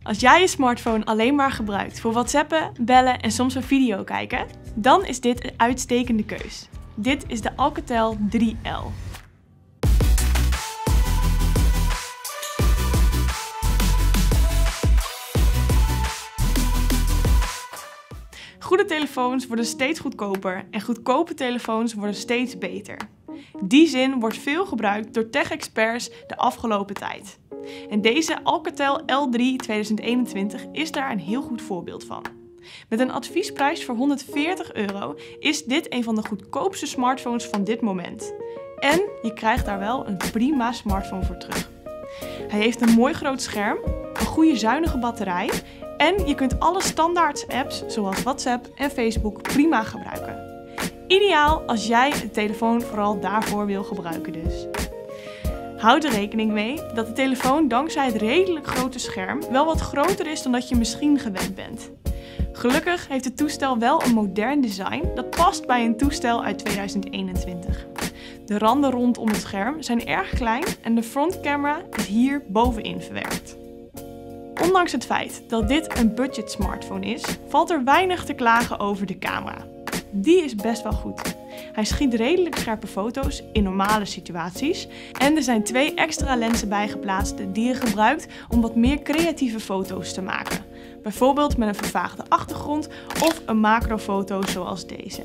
Als jij je smartphone alleen maar gebruikt voor whatsappen, bellen en soms een video kijken, dan is dit een uitstekende keus. Dit is de Alcatel 3L. Goede telefoons worden steeds goedkoper en goedkope telefoons worden steeds beter. Die zin wordt veel gebruikt door tech-experts de afgelopen tijd. En deze Alcatel L3 2021 is daar een heel goed voorbeeld van. Met een adviesprijs voor €140 is dit een van de goedkoopste smartphones van dit moment. En je krijgt daar wel een prima smartphone voor terug. Hij heeft een mooi groot scherm, een goede zuinige batterij en je kunt alle standaard apps zoals WhatsApp en Facebook prima gebruiken. Ideaal als jij de telefoon vooral daarvoor wil gebruiken dus. Houd er rekening mee dat de telefoon dankzij het redelijk grote scherm wel wat groter is dan dat je misschien gewend bent. Gelukkig heeft het toestel wel een modern design dat past bij een toestel uit 2021. De randen rondom het scherm zijn erg klein en de frontcamera is hier bovenin verwerkt. Ondanks het feit dat dit een budget smartphone is, valt er weinig te klagen over de camera. Die is best wel goed. Hij schiet redelijk scherpe foto's in normale situaties en er zijn 2 extra lenzen bijgeplaatst die je gebruikt om wat meer creatieve foto's te maken. Bijvoorbeeld met een vervaagde achtergrond of een macrofoto zoals deze.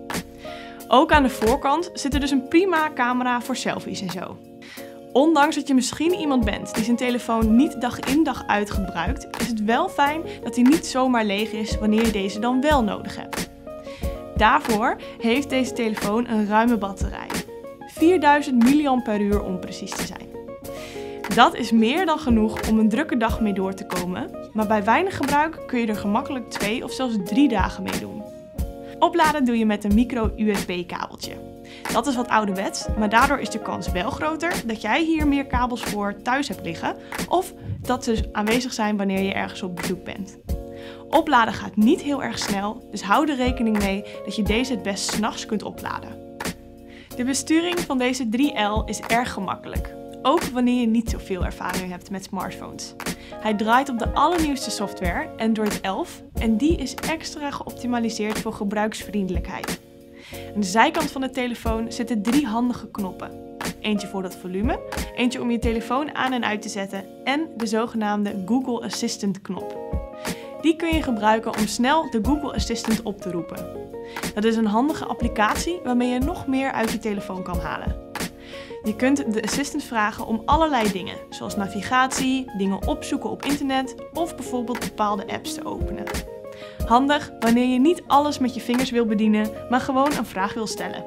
Ook aan de voorkant zit er dus een prima camera voor selfies en zo. Ondanks dat je misschien iemand bent die zijn telefoon niet dag in dag uit gebruikt, is het wel fijn dat hij niet zomaar leeg is wanneer je deze dan wel nodig hebt. Daarvoor heeft deze telefoon een ruime batterij. 4000 mAh om precies te zijn. Dat is meer dan genoeg om een drukke dag mee door te komen, maar bij weinig gebruik kun je er gemakkelijk 2 of zelfs 3 dagen mee doen. Opladen doe je met een micro-USB-kabeltje. Dat is wat ouderwets, maar daardoor is de kans wel groter dat jij hier meer kabels voor thuis hebt liggen of dat ze dus aanwezig zijn wanneer je ergens op bezoek bent. Opladen gaat niet heel erg snel, dus hou er rekening mee dat je deze het best 's nachts kunt opladen. De besturing van deze 3L is erg gemakkelijk, ook wanneer je niet zoveel ervaring hebt met smartphones. Hij draait op de allernieuwste software, Android 11, en die is extra geoptimaliseerd voor gebruiksvriendelijkheid. Aan de zijkant van de telefoon zitten 3 handige knoppen. Eentje voor dat volume, eentje om je telefoon aan en uit te zetten en de zogenaamde Google Assistant knop. Die kun je gebruiken om snel de Google Assistant op te roepen. Dat is een handige applicatie waarmee je nog meer uit je telefoon kan halen. Je kunt de Assistant vragen om allerlei dingen, zoals navigatie, dingen opzoeken op internet of bijvoorbeeld bepaalde apps te openen. Handig wanneer je niet alles met je vingers wil bedienen, maar gewoon een vraag wil stellen.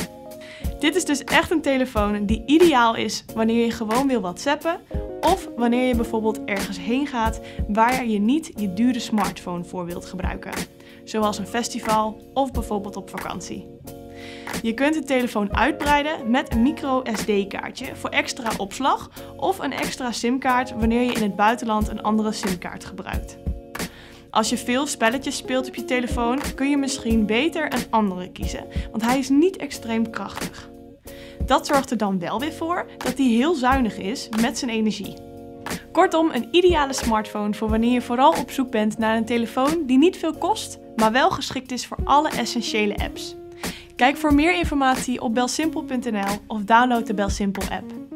Dit is dus echt een telefoon die ideaal is wanneer je gewoon wil whatsappen of wanneer je bijvoorbeeld ergens heen gaat waar je niet je dure smartphone voor wilt gebruiken. Zoals een festival of bijvoorbeeld op vakantie. Je kunt de telefoon uitbreiden met een micro SD-kaartje voor extra opslag of een extra simkaart wanneer je in het buitenland een andere simkaart gebruikt. Als je veel spelletjes speelt op je telefoon kun je misschien beter een andere kiezen, want hij is niet extreem krachtig. Dat zorgt er dan wel weer voor dat hij heel zuinig is met zijn energie. Kortom, een ideale smartphone voor wanneer je vooral op zoek bent naar een telefoon die niet veel kost, maar wel geschikt is voor alle essentiële apps. Kijk voor meer informatie op belsimpel.nl of download de Belsimpel app.